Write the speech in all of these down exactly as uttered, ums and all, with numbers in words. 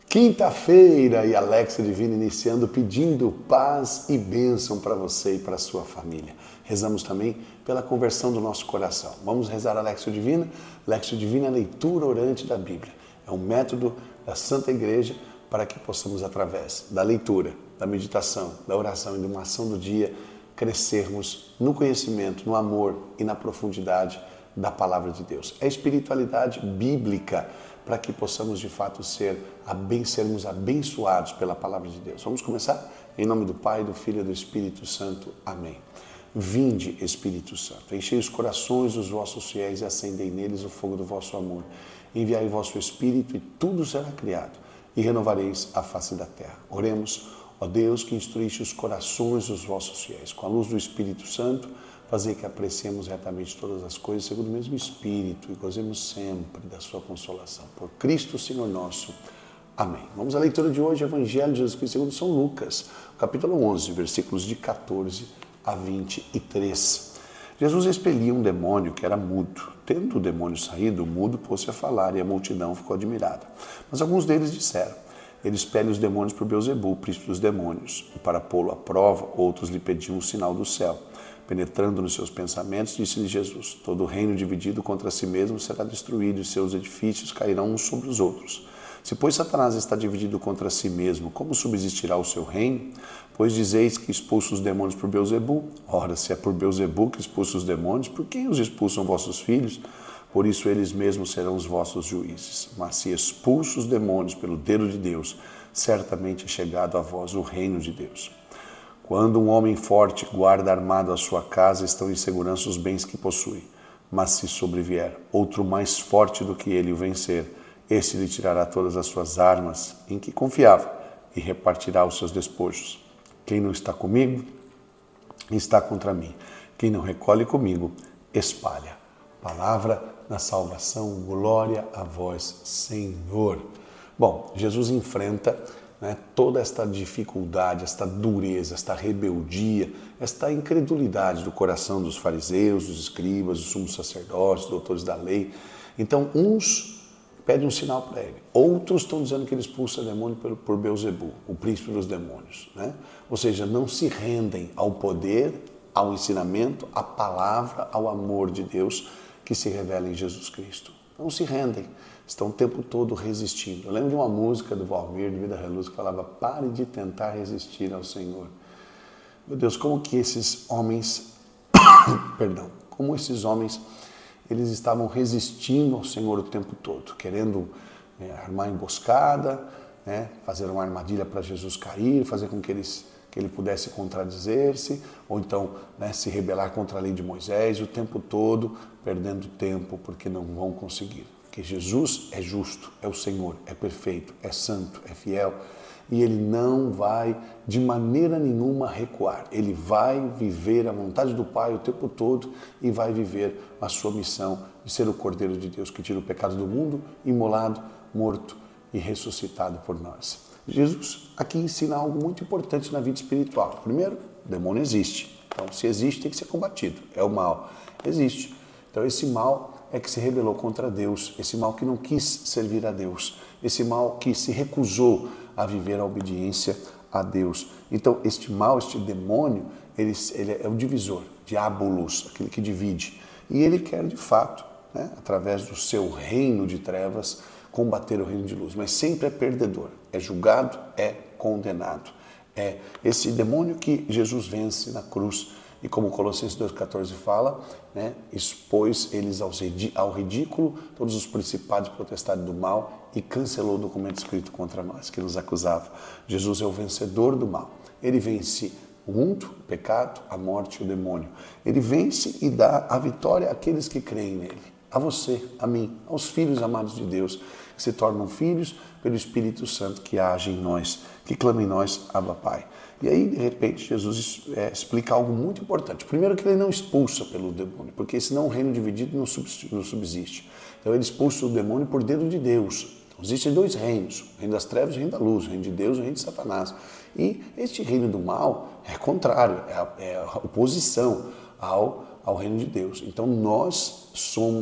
Quinta-feira e Alexa Divina iniciando pedindo paz e bênção para você e para a sua família. Rezamos também pela conversão do nosso coração. Vamos rezar a Alexa Divina? Alexa Divina é a leitura orante da Bíblia. É um método da Santa Igreja para que possamos, através da leitura, da meditação, da oração e de uma ação do dia, crescermos no conhecimento, no amor e na profundidade da Palavra de Deus. É espiritualidade bíblica para que possamos de fato ser, sermos abençoados pela Palavra de Deus. Vamos começar? Em nome do Pai, do Filho e do Espírito Santo. Amém. Vinde, Espírito Santo, enchei os corações dos vossos fiéis e acendei neles o fogo do vosso amor. Enviai o vosso Espírito e tudo será criado e renovareis a face da terra. Oremos, ó Deus, que instruíste os corações dos vossos fiéis. Com a luz do Espírito Santo, fazer que apreciemos retamente todas as coisas segundo o mesmo Espírito e gozemos sempre da sua consolação. Por Cristo, Senhor nosso. Amém. Vamos à leitura de hoje, Evangelho de Jesus Cristo segundo São Lucas, capítulo onze, versículos de quatorze a vinte e três. Jesus expelia um demônio que era mudo. Tendo o demônio saído, o mudo pôs-se a falar e a multidão ficou admirada. Mas alguns deles disseram: ele expele os demônios por Beelzebul, príncipe dos demônios. E para pô-lo à prova, outros lhe pediam um sinal do céu. Penetrando nos seus pensamentos, disse-lhe Jesus: todo reino dividido contra si mesmo será destruído e seus edifícios cairão uns sobre os outros. Se, pois, Satanás está dividido contra si mesmo, como subsistirá o seu reino? Pois dizeis que expulsa os demônios por Beelzebul. Ora, se é por Beelzebul que expulsa os demônios, por quem os expulsam vossos filhos? Por isso eles mesmos serão os vossos juízes. Mas se expulsa os demônios pelo dedo de Deus, certamente é chegado a vós o reino de Deus. Quando um homem forte guarda armado a sua casa, estão em segurança os bens que possui. Mas se sobrevier outro mais forte do que ele o vencer, esse lhe tirará todas as suas armas em que confiava e repartirá os seus despojos. Quem não está comigo, está contra mim. Quem não recolhe comigo, espalha. Palavra da salvação, glória a vós, Senhor. Bom, Jesus enfrenta Né, toda esta dificuldade, esta dureza, esta rebeldia, esta incredulidade do coração dos fariseus, dos escribas, dos sumos sacerdotes, dos doutores da lei. Então, uns pedem um sinal para ele, outros estão dizendo que ele expulsa demônio por, por Beelzebul, o príncipe dos demônios. Né? Ou seja, não se rendem ao poder, ao ensinamento, à palavra, ao amor de Deus que se revela em Jesus Cristo. Não se rendem, estão o tempo todo resistindo. Eu lembro de uma música do Valmir, de Vida Reluz, que falava: pare de tentar resistir ao Senhor. Meu Deus, como que esses homens, perdão, como esses homens, eles estavam resistindo ao Senhor o tempo todo, querendo é, armar emboscada, né, fazer uma armadilha para Jesus cair, fazer com que eles que ele pudesse contradizer-se, ou então né, se rebelar contra a lei de Moisés, o tempo todo perdendo tempo, porque não vão conseguir. Porque Jesus é justo, é o Senhor, é perfeito, é santo, é fiel, e ele não vai de maneira nenhuma recuar. Ele vai viver a vontade do Pai o tempo todo e vai viver a sua missão de ser o Cordeiro de Deus que tira o pecado do mundo, imolado, morto e ressuscitado por nós. Jesus aqui ensina algo muito importante na vida espiritual. Primeiro, o demônio existe. Então, se existe, tem que ser combatido. É o mal. Existe. Então, esse mal é que se rebelou contra Deus. Esse mal que não quis servir a Deus. Esse mal que se recusou a viver a obediência a Deus. Então, este mal, este demônio, ele, ele é o divisor. Diabolos, aquele que divide. E ele quer, de fato, né, através do seu reino de trevas, combater o reino de luz, mas sempre é perdedor, é julgado, é condenado. É esse demônio que Jesus vence na cruz e, como Colossenses dois, quatorze fala, né, expôs eles ao ridículo todos os principados e potestades do mal e cancelou o documento escrito contra nós, que nos acusava. Jesus é o vencedor do mal. Ele vence o mundo, o pecado, a morte e o demônio. Ele vence e dá a vitória àqueles que creem nele. A você, a mim, aos filhos amados de Deus, que se tornam filhos pelo Espírito Santo que age em nós, que clama em nós, Abba Pai. E aí, de repente, Jesus é, explica algo muito importante. Primeiro, que ele não expulsa pelo demônio, porque senão o reino dividido não subsiste. Então, ele expulsa o demônio por dedo de Deus. Então, existem dois reinos, o reino das trevas e o reino da luz, o reino de Deus e o reino de Satanás. E este reino do mal é contrário, é a, é a oposição ao, ao reino de Deus. Então, nós somos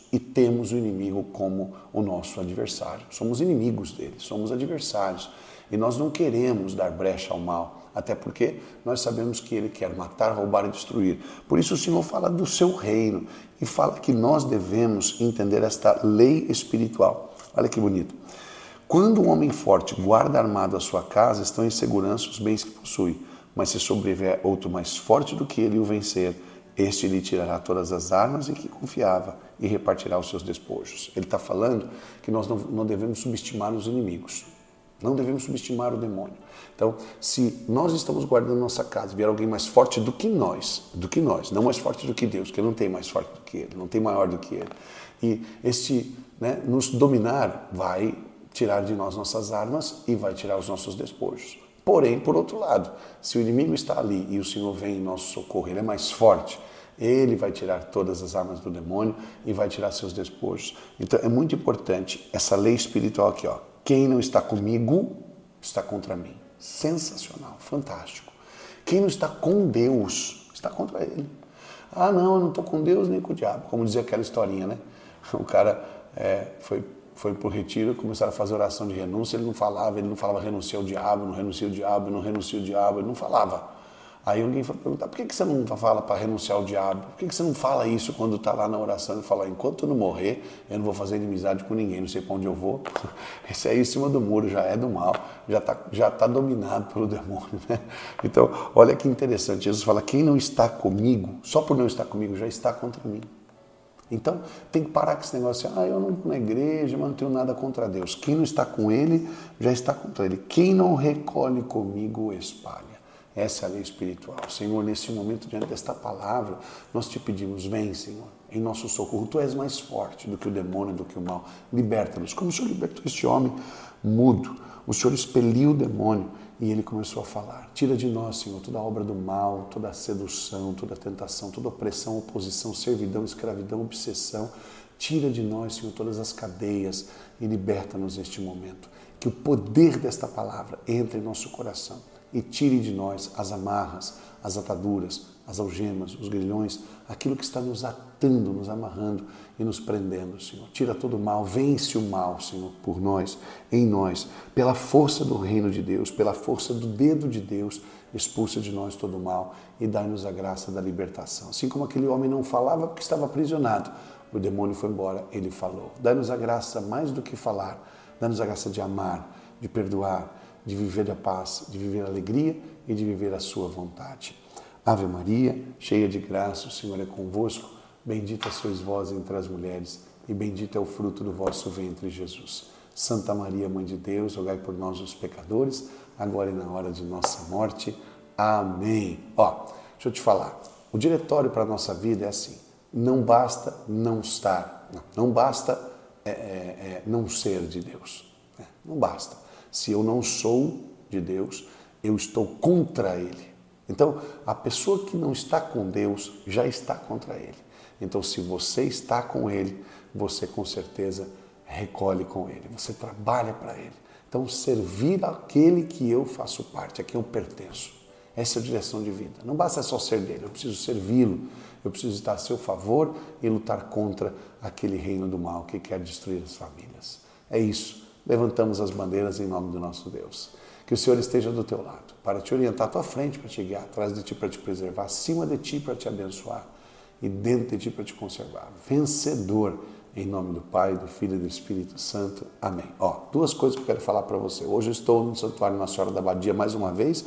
e temos o inimigo como o nosso adversário. Somos inimigos dele, somos adversários. E nós não queremos dar brecha ao mal, até porque nós sabemos que ele quer matar, roubar e destruir. Por isso o Senhor fala do seu reino e fala que nós devemos entender esta lei espiritual. Olha que bonito. Quando um homem forte guarda armado a sua casa, estão em segurança os bens que possui. Mas se sobreviver outro mais forte do que ele e o vencer, este lhe tirará todas as armas em que confiava e repartirá os seus despojos. Ele está falando que nós não, não devemos subestimar os inimigos. Não devemos subestimar o demônio. Então, se nós estamos guardando nossa casa, vier alguém mais forte do que nós, do que nós, não mais forte do que Deus, que não tem mais forte do que ele, não tem maior do que ele, e este, né, nos dominar, vai tirar de nós nossas armas e vai tirar os nossos despojos. Porém, por outro lado, se o inimigo está ali e o Senhor vem em nosso socorro, ele é mais forte, ele vai tirar todas as armas do demônio e vai tirar seus despojos. Então, é muito importante essa lei espiritual aqui, ó. Quem não está comigo, está contra mim. Sensacional, fantástico. Quem não está com Deus, está contra ele. Ah, não, eu não estou com Deus nem com o diabo. Como dizia aquela historinha, né? O cara é, foi, foi para o retiro, começaram a fazer oração de renúncia, ele não falava, ele não falava renuncia ao diabo, não renuncia ao diabo, não renuncia ao diabo, ele não falava. Aí alguém foi perguntar, por que você não fala para renunciar ao diabo? Por que você não fala isso quando está lá na oração e fala, enquanto eu não morrer, eu não vou fazer inimizade com ninguém, não sei para onde eu vou. Esse aí em cima do muro já é do mal, já está já tá dominado pelo demônio, né? Então, olha que interessante, Jesus fala, quem não está comigo, só por não estar comigo, já está contra mim. Então, tem que parar com esse negócio assim, ah, eu não vou na igreja, mas não tenho nada contra Deus. Quem não está com ele, já está contra ele. Quem não recolhe comigo, espalha. Essa é a lei espiritual. Senhor, nesse momento, diante desta palavra, nós te pedimos, vem, Senhor, em nosso socorro. Tu és mais forte do que o demônio, do que o mal. Liberta-nos. Como o Senhor libertou este homem mudo, o Senhor expeliu o demônio e ele começou a falar. Tira de nós, Senhor, toda a obra do mal, toda a sedução, toda a tentação, toda a opressão, oposição, servidão, escravidão, obsessão. Tira de nós, Senhor, todas as cadeias e liberta-nos neste momento. Que o poder desta palavra entre em nosso coração e tire de nós as amarras, as ataduras, as algemas, os grilhões, aquilo que está nos atando, nos amarrando e nos prendendo, Senhor. Tira todo o mal, vence o mal, Senhor, por nós, em nós, pela força do reino de Deus, pela força do dedo de Deus, expulsa de nós todo o mal e dá-nos a graça da libertação. Assim como aquele homem não falava porque estava aprisionado, o demônio foi embora, ele falou. Dá-nos a graça mais do que falar, dá-nos a graça de amar, de perdoar, de viver a paz, de viver a alegria e de viver a sua vontade. Ave Maria, cheia de graça, o Senhor é convosco, bendita sois vós entre as mulheres e bendito é o fruto do vosso ventre, Jesus. Santa Maria, Mãe de Deus, rogai por nós os pecadores, agora e na hora de nossa morte. Amém. Ó, deixa eu te falar, o diretório para a nossa vida é assim, não basta não estar, não, não basta é, é, é, não ser de Deus, é, não basta. Se eu não sou de Deus, eu estou contra Ele. Então, a pessoa que não está com Deus já está contra Ele. Então, se você está com Ele, você com certeza recolhe com Ele, você trabalha para Ele. Então, servir aquele que eu faço parte, a quem eu pertenço. Essa é a direção de vida. Não basta só ser dele, eu preciso servi-lo, eu preciso estar a seu favor e lutar contra aquele reino do mal que quer destruir as famílias. É isso. Levantamos as bandeiras em nome do nosso Deus. Que o Senhor esteja do teu lado, para te orientar à tua frente, para te guiar, atrás de ti para te preservar, acima de ti para te abençoar e dentro de ti para te conservar. Vencedor, em nome do Pai, do Filho e do Espírito Santo. Amém. Ó, duas coisas que eu quero falar para você. Hoje eu estou no Santuário Nossa Senhora da Abadia mais uma vez,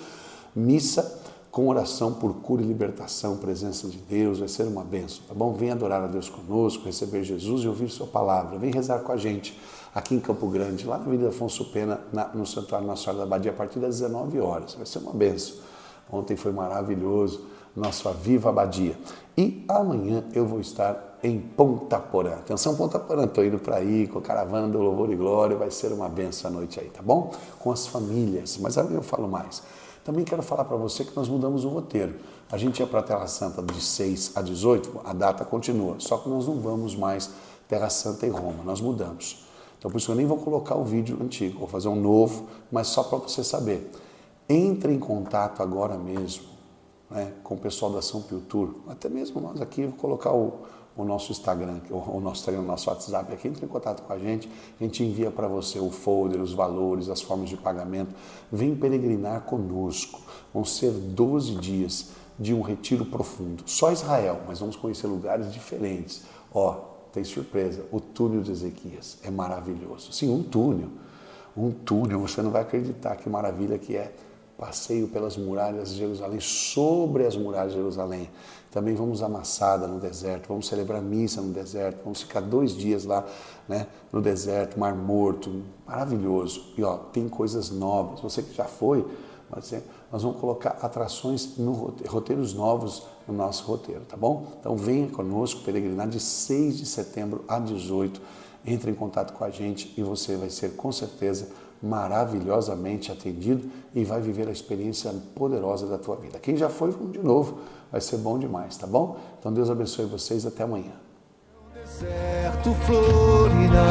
missa com oração por cura e libertação, presença de Deus, vai ser uma bênção, tá bom? Vem adorar a Deus conosco, receber Jesus e ouvir sua palavra. Vem rezar com a gente aqui em Campo Grande, lá na Avenida Afonso Pena, na, no Santuário Nossa Senhora da Abadia, a partir das dezenove horas. Vai ser uma bênção. Ontem foi maravilhoso, nosso Viva Abadia. E amanhã eu vou estar em Ponta Porã. Atenção, Ponta Porã, estou indo para aí com a caravana do Louvor e Glória, vai ser uma bênção a noite aí, tá bom? Com as famílias, mas amanhã eu falo mais. Também quero falar para você que nós mudamos o roteiro. A gente ia para a Terra Santa de seis a dezoito, a data continua, só que nós não vamos mais Terra Santa e Roma, nós mudamos. Então por isso eu nem vou colocar o vídeo antigo, vou fazer um novo, mas só para você saber. Entre em contato agora mesmo, né, com o pessoal da São Pio Tour, até mesmo nós aqui, vou colocar o, o nosso Instagram, o nosso Instagram, o nosso WhatsApp aqui, entre em contato com a gente, a gente envia para você o folder, os valores, as formas de pagamento. Vem peregrinar conosco. Vão ser doze dias de um retiro profundo. Só Israel, mas vamos conhecer lugares diferentes. Ó, tem surpresa, o túnel de Ezequias é maravilhoso. Sim, um túnel. Um túnel, você não vai acreditar que maravilha que é. Passeio pelas muralhas de Jerusalém, sobre as muralhas de Jerusalém. Também vamos a Massada no deserto, vamos celebrar missa no deserto, vamos ficar dois dias lá, né, no deserto, Mar Morto, maravilhoso. E ó, tem coisas novas, você que já foi, nós vamos colocar atrações, no roteiro, roteiros novos no nosso roteiro, tá bom? Então venha conosco, peregrinar de seis de setembro a dezoito, entre em contato com a gente e você vai ser com certeza maravilhosamente atendido e vai viver a experiência poderosa da tua vida. Quem já foi, vamos de novo, vai ser bom demais, tá bom? Então Deus abençoe vocês, até amanhã. O deserto florirá,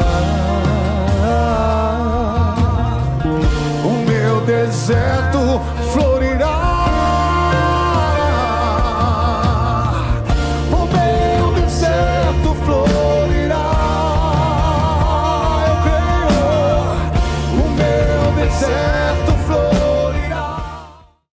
o meu deserto florirá.